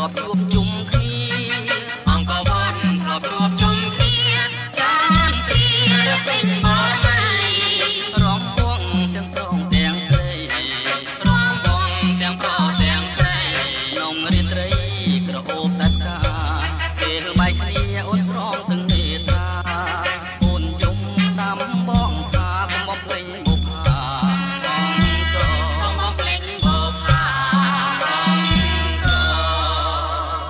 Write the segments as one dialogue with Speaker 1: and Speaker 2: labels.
Speaker 1: อบជួบจุ่มគ្នាអង្គវត្តធ្លាប់ជួបជុំគ្នាចានព្រាពេញបរមៃរំវងទាំងស្រុងទាំងស្រីរំវងទាំងប្រុសទាំងស្រីក្នុងរាត្រីក្រអូបដាច់កាពេលបែកគ្នាអូនស្រងទាំងនេតាអូនយំតាមបងថាកុំបំភ្លេចបុប្ផាអង្គកុំបំភ្លេចបុប្ផាអង្គក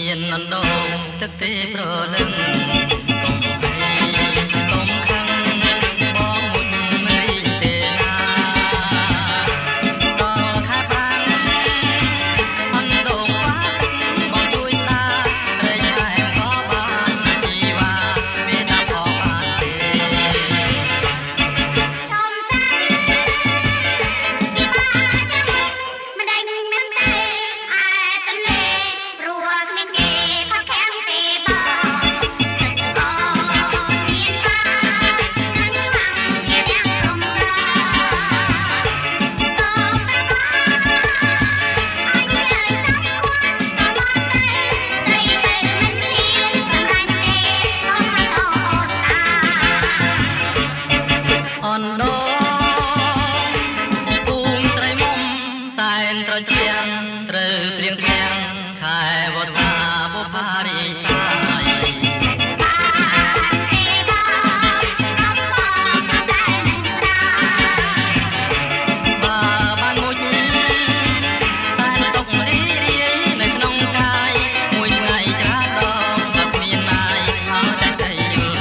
Speaker 1: មានអណ្ដូងទឹកទេប្រលឹងកុំភ័យកុំខឹងបងមុនមិនរីកទេណាដល់ខែប្រាំងអណ្ដូងខ្វាបងជួយតារែកខែក៏បានជីវ៉ាមានតែផងបានទេអណ្ដូងទូងត្រីមុំសែនត្រជាក់ត្រូវព្រៀងព្រៀងខែវស្សាបុប្ផារីសាយបើបានមួយតែទុករីរាយនៅក្នុងកាយមួយថ្ងៃច្រើនដងបើគ្មានណាយឲ្យតែใจយល់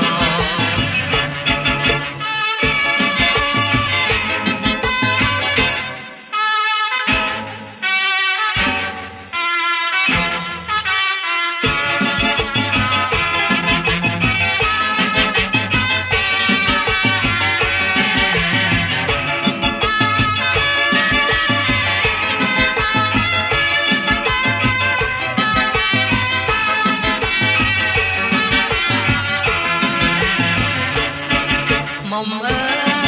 Speaker 1: មុំអើ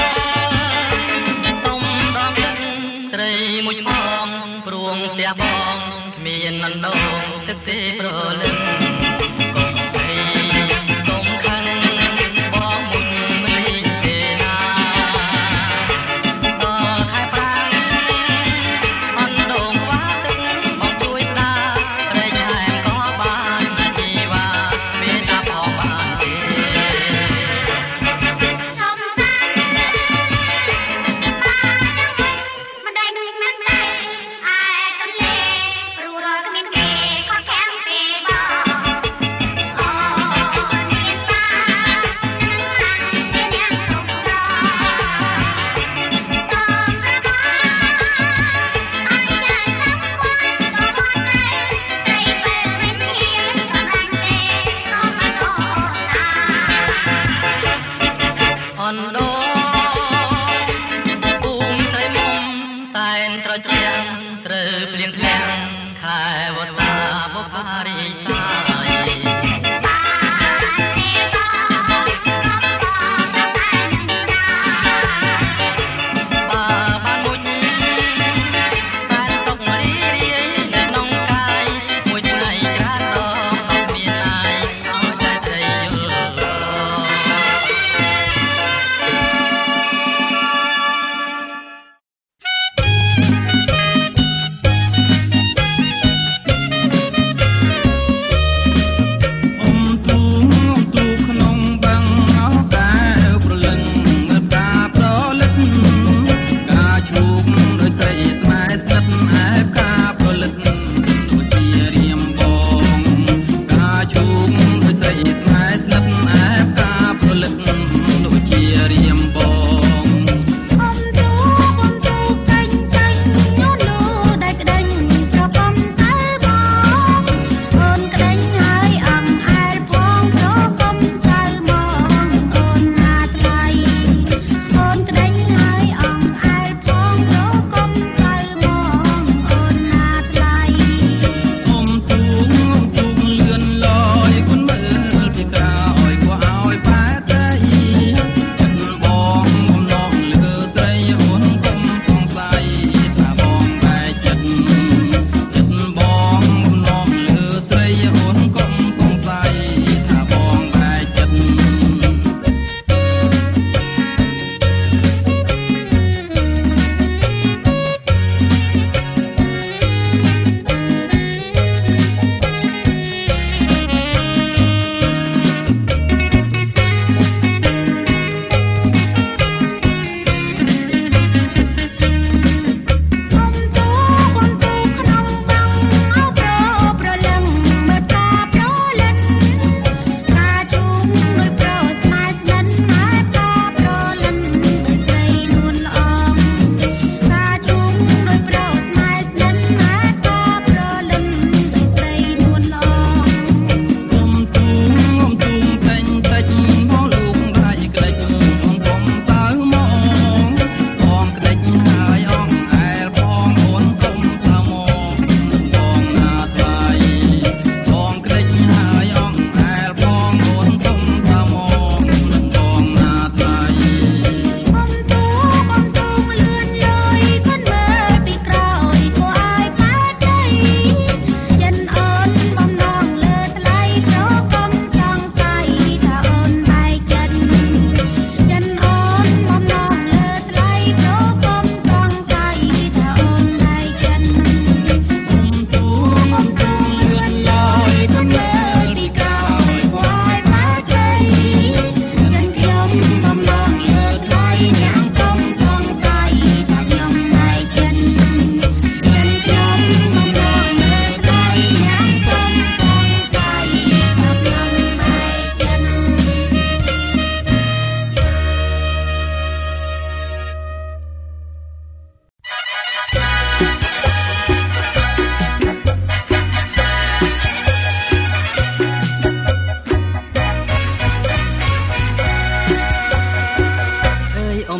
Speaker 1: ទុំដងទឹកត្រីមួយផងព្រួងផ្ទះបងគ្មានអណ្ដូងទឹកទេប្រលឹងកុំភ័យកុំខឹងបងមុនមិនរីកទេណាដល់ខែប្រាំងអណ្ដូងខ្វាទឹកបងជួយតារែកខែក៏បានជីវ៉ាមានតែផងបានទេ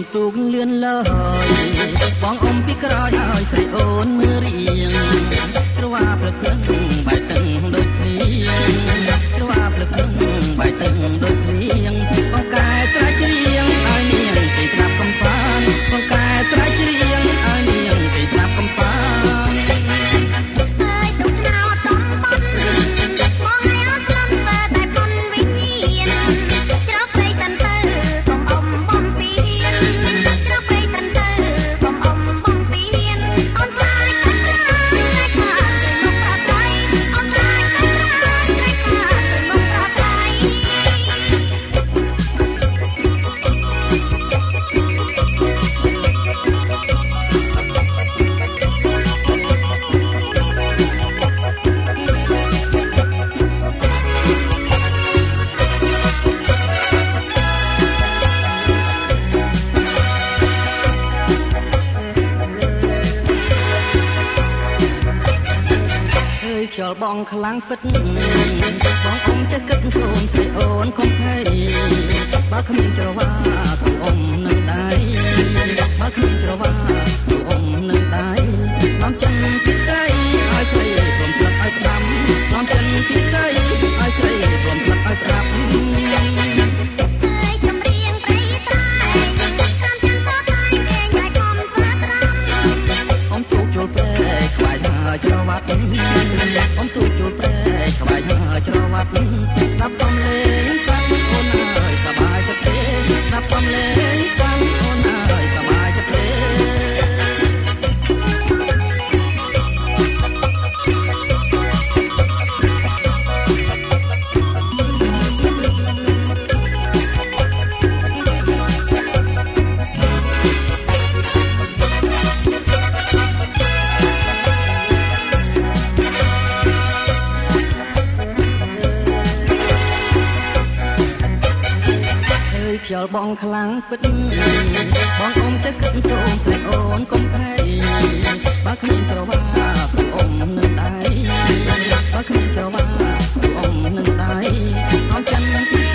Speaker 1: ទូកលឿនលើបងអ៊ំពីក្រោយឲ្យស្រីអូនមើលរៀងក្រវ៉ាព្រឹកព្រឹងបែកទឹកដូចព្រៀងក្រវ៉ាព្រឹកព្រឹងបែកទឹកដូចព្រៀងបងកែត្រាច់រៀងឲ្យនាងគេស្ដាប់កំសាន្តបងកែត្រាច់រៀងឲ្យនាងគេស្ដាប់កំសាន្តហើយទុកណៅតំបន់បងឲ្យអត់ស្លំបើតែប៉ុនវិញ្ញាណជ្រកព្រៃតាន់ទៅកុំអ៊ំបំពេញជ្រកព្រៃតាន់ទៅកុំអ៊ំបំពេញអូនខ្លាចខ្លាចខ្លាចទៅមុខប្រដៃអូនខ្លាចខ្លាចខ្លាចទៅមុខប្រដៃខ្យល់បងខ្លាំងពិតបងអ៊ំចេះគិតខ្លួនស្រីអូនកុំភ័យបើគ្មានច្រវាក្នុងអ៊ំនឹងដៃបើគ្មានច្រវាក្នុងអ៊ំនឹងដៃនាំចិនពីស្រីឲ្យស្រីព្រមស្លឹកឲ្យស្ដាំនាំចិនពីស្រីឲ្យស្រីព្រមស្លឹកឲ្យស្ដាប់ច្រវ៉ាត់អ៊ំទូចចូលព្រែកក្បាច់ហើយច្រវ៉ាត់ស្ដាប់សំឡេងស្ដាប់អូនហើយសប្បាយចិត្តទេស្ដាប់សំឡេងស្ដាប់អូនហើយសប្បាយចិត្តទេខ្យល់បងខ្លាំងពិតបងអ៊ំចេះគិតសូមស្រីអូនកុំភ័យបើគ្មានច្រវាព្រោះអ៊ំនឹងដៃបើគ្មានច្រវាព្រោះអ៊ំនឹងដៃអ៊ំចាំពី